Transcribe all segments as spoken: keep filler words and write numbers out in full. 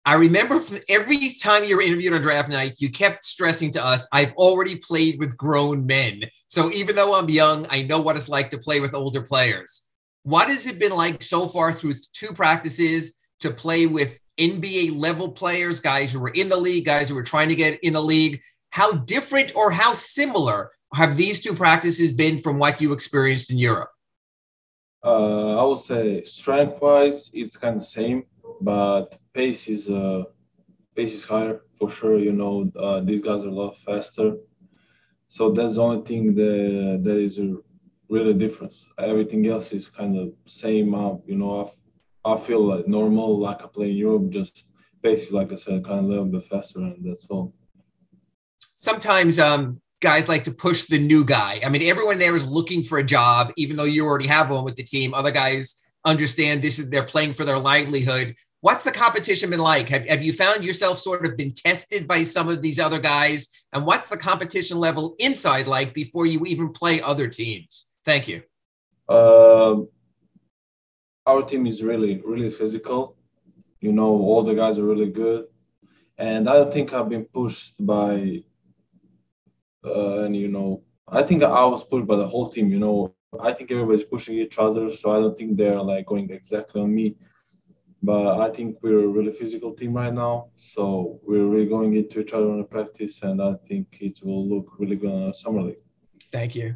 I remember every time you were interviewed on draft night, you kept stressing to us, I've already played with grown men. So even though I'm young, I know what it's like to play with older players. What has it been like so far through two practices to play with N B A level players, guys who were in the league, guys who were trying to get in the league? How different or how similar have these two practices been from what you experienced in Europe? Uh, I would say strength-wise, it's kind of same, but pace is uh, pace is higher for sure. You know, uh, these guys are a lot faster, so that's the only thing that that is a really difference. Everything else is kind of same. Uh, you know, I, f- I feel like normal, like I play in Europe. Just pace, is, like I said, kind of a little bit faster, and that's all. Sometimes um, guys like to push the new guy. I mean, everyone there is looking for a job, even though you already have one with the team. Other guys understand this is they're playing for their livelihood. What's the competition been like? Have, have you found yourself sort of been tested by some of these other guys? And what's the competition level inside like before you even play other teams? Thank you. Um, our team is really, really physical. You know, all the guys are really good, and I don't think I've been pushed by uh, and you know, I think I was pushed by the whole team. You know, I think everybody's pushing each other, so I don't think they're like going exactly on me. But I think we're a really physical team right now, so we're really going into each other in the practice, and I think it will look really good in the summer league. Thank you.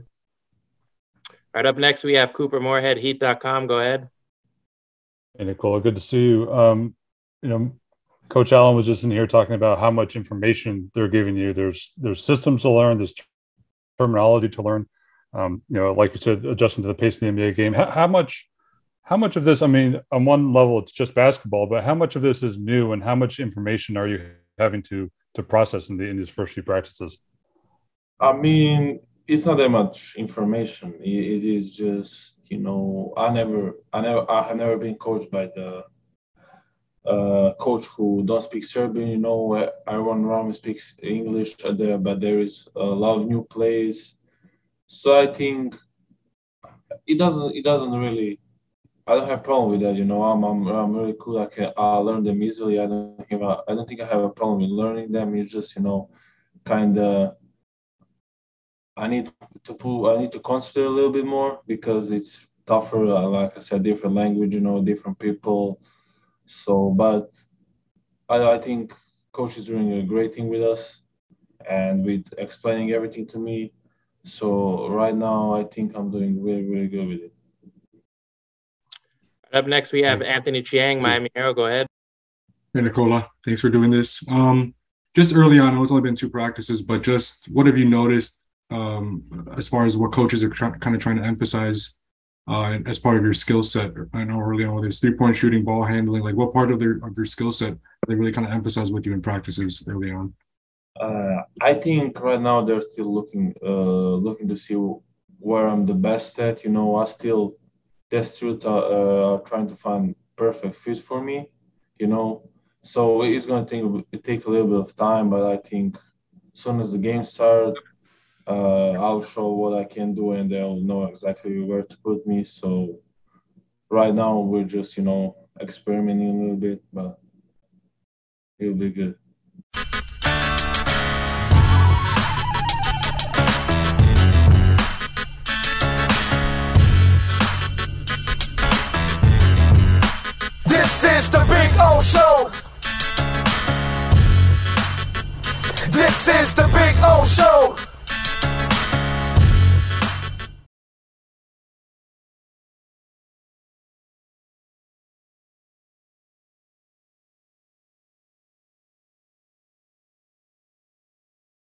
Right up next, we have Cooper Moorhead, Heat dot com. Go ahead. Hey, Nikola, good to see you. Um, you know, Coach Allen was just in here talking about how much information they're giving you. There's there's systems to learn, there's terminology to learn. Um, you know, like you said, adjusting to the pace of the N B A game. How, how much, how much of this? I mean, on one level, it's just basketball, but how much of this is new, and how much information are you having to to process in the in these first few practices? I mean, it's not that much information. It, it is just, you know, I never, I never, I have never been coached by the uh, coach who don't speak Serbian. You know, everyone around me speaks English, uh, there, but there is a lot of new plays. So I think it doesn't, it doesn't really. I don't have problem with that. You know, I'm, I'm, I'm really cool. I can, I learn them easily. I don't have, a, I don't think I have a problem with learning them. It's just, you know, kind of. I need to put, I need to concentrate a little bit more because it's tougher. uh, Like I said, different language, you know, different people. So, but I, I think coach is doing a great thing with us and with explaining everything to me. So right now, I think I'm doing really, really good with it. Right up next, we have Anthony Chiang, Miami Herald. Go ahead. Hey, Nikola. Thanks for doing this. Um, just early on, it's only been two practices, but just what have you noticed um, as far as what coaches are try- kind of trying to emphasize uh, as part of your skill set? I know early on, whether it's three-point shooting, ball handling, like what part of their of their skill set they really kind of emphasize with you in practices early on? Uh, I think right now they're still looking, uh, looking to see where I'm the best at. You know, I still, that's true, uh, uh, trying to find perfect fit for me. You know, so it's gonna take take a little bit of time, but I think as soon as the game starts, uh, I'll show what I can do, and they'll know exactly where to put me. So right now we're just, you know, experimenting a little bit, but it'll be good.